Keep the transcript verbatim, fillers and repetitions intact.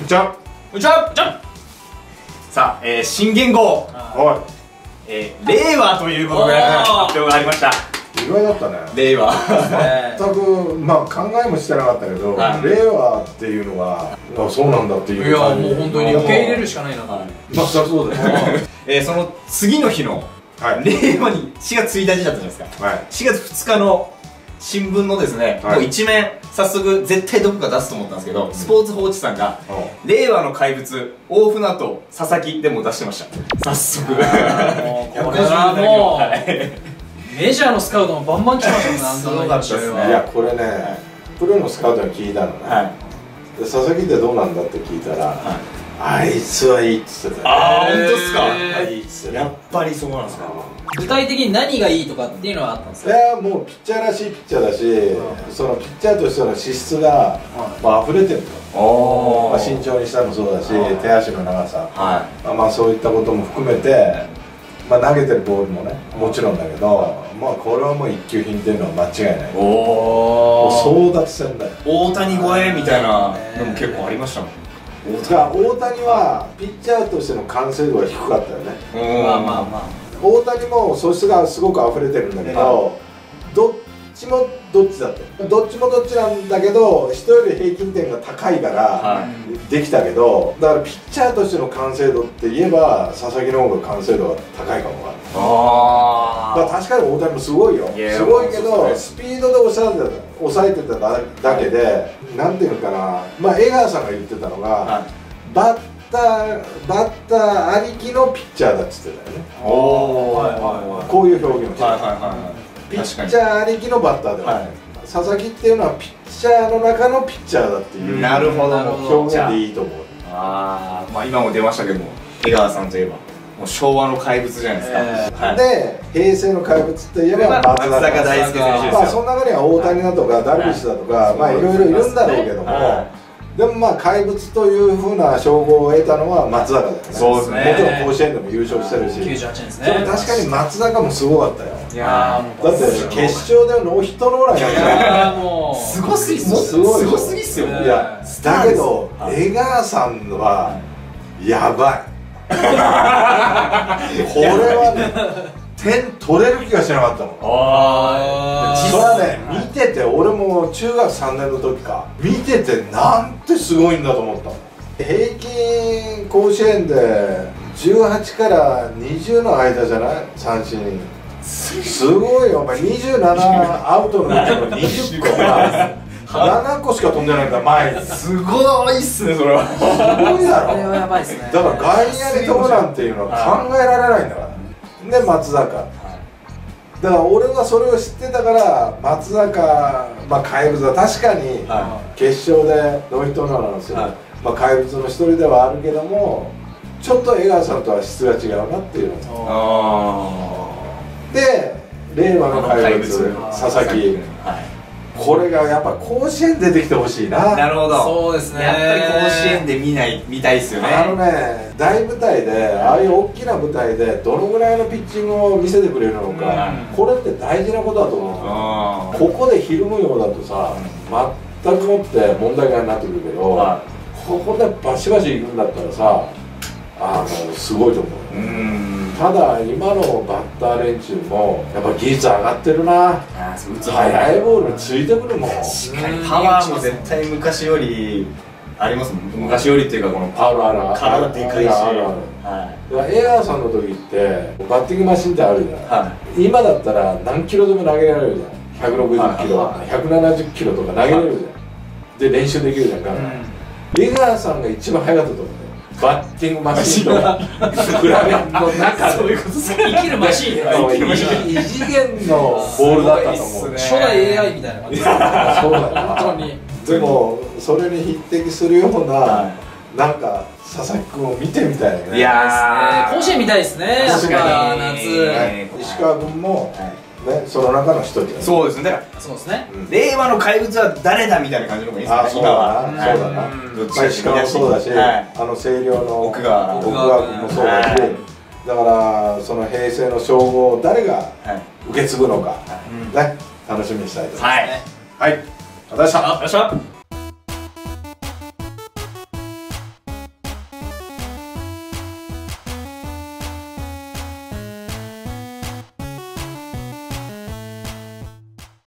じゃうちはじゃん。さあ、えー、新元号、 おいえー、令和ということで発表がありました。 意外だったね。 令和全くまあ考えもしてなかったけど、 はい、 令和っていうのがあそうなんだっていう感じ。 いやもう本当に受け入れるしかないなと。 まあそうだよね。 えー、その次の日の、はい、令和にしがつついたちだったじゃないですか、はい、しがつふつかの新聞のですね、はい、もう一面早速絶対どこか出すと思ったんですけど、うん、スポーツ報知さんが、うん、令和の怪物大船渡佐々木でも出してました。早速これはもうメジャーのスカウトもバンバン来ましたね。 すごかったですね。いやこれね、はい、プロのスカウトに聞いたのね、はい、で佐々木ってどうなんだって聞いたら、はい、あいつはいいっつってたね。 ああ本当ですか。 はいいっつって、 やっぱりそうなんですか。 具体的に何がいいとかっていうのはあったんですか。 いやもうピッチャーらしいピッチャーだし、うん、そのピッチャーとしての資質が、まあ溢れてると、まあ、身長にしたもそうだし、手足の長さ、はい、まあそういったことも含めて、まあ投げてるボールもねもちろんだけど、まあこれはもう一級品っていうのは間違いない。おお争奪戦だよ。 大谷超えみたいなのも結構ありましたもん。 大谷はピッチャーとしての完成度が低かったよね。 まあまあまあ大谷も素質がすごく溢れてるんだけど、どっちもどっちだってどっちもどっちなんだけど人より平均点が高いからできたけど、だからピッチャーとしての完成度って言えば佐々木の方が完成度が高いかもわからない。あだから確かに大谷もすごいよ、すごいけどスピードで抑えてた抑えてただけで、なんていうのかな、まあ江川さんが言ってたのがバッバッターありきのピッチャーだっつってたよね。こういう表現をしてピッチャーありきのバッターではない、佐々木っていうのはピッチャーの中のピッチャーだっていうなるほど表現でいいと思う。 ああまあ今も出ましたけども、江川さんといえばもう昭和の怪物じゃないですか、えーはい、 で平成の怪物といえば松坂大輔選手ですよ。まあその中には大谷だとかダルビッシュだとかまあいろいろいるんだろうけども、でもまあ怪物というふうな称号を得たのは松坂だよね。そうですね。もちろん甲子園でも優勝してるし、 きゅうじゅうはちねんですね。 でも確かに松坂もすごかったよ。 いやだって決勝でノーヒットノーランやった。 いやもうすごすぎすごいすごすぎっすよ。 いやだけど江川さんはやばい。これはね点取れる気がしなかったの。ああそれはね見てて、俺も中学さんねんの時か見ててなんてすごいんだと思ったの。平均甲子園でじゅうはちからにじゅうの間じゃない三振。すごいよお前。にじゅうななアウトのうちのにじゅっこがななこしか飛んでないんだ前に。すごいっすねそれは。 すごいだろ。 これはやばいっすね。 だから外野に飛ぶなんていうのは考えられないんだから。で松坂、だから俺はそれを知ってたから松坂、まあ怪物は確かに決勝でノーヒットノーランなんですよ、はい、まあ怪物の一人ではあるけどもちょっと江川さんとは質が違うなっていうので、令和の怪物佐々木、これがやっぱ甲子園出てきてほしいな。 なるほど。 そうですね。 やっぱり甲子園で見ない見たいですよね。 あのね大舞台でああいう大きな舞台でどのぐらいのピッチングを見せてくれるのか、うん、これって大事なことだと思う。ここでひるむようだとさ全くもって問題になってくるけど、ここでバシバシいくんだったらさあのすごいと思う。うんただ今のバッター連中もやっぱ技術上がってるな。速いボールについてくるもん。 確かにパワーも絶対昔よりありますもん。昔よりっていうかこのパワー体でかいし、 江川さんの時ってバッティングマシンってあるじゃない、はい、今だったら何キロでも投げられるじゃん。ひゃくろくじゅっキロひゃくななじゅっキロとか投げれるじゃん。で練習できるじゃんか。江川さんが一番速かったと思う。バッティングマシンとか比べの中でそういうことです。 生きるマシン異次元のボールだったと思う。 初代 エーアイ みたいな感じです。そうだよ本当に。 でもそれに匹敵するようななんか佐々木君を見てみたいね。 いや甲子園見たいですね。 確かに夏石川君もね、その中の一人。 そうですね。 そうですね。 令和の怪物は誰だみたいな感じの方がいいですね。今は。そうだな。石川もそうだし、あの星稜の奥川君もそうだし、だからその平成の称号を誰が受け継ぐのかね、楽しみにしたいと思います。はい。はい。ありがとうございました。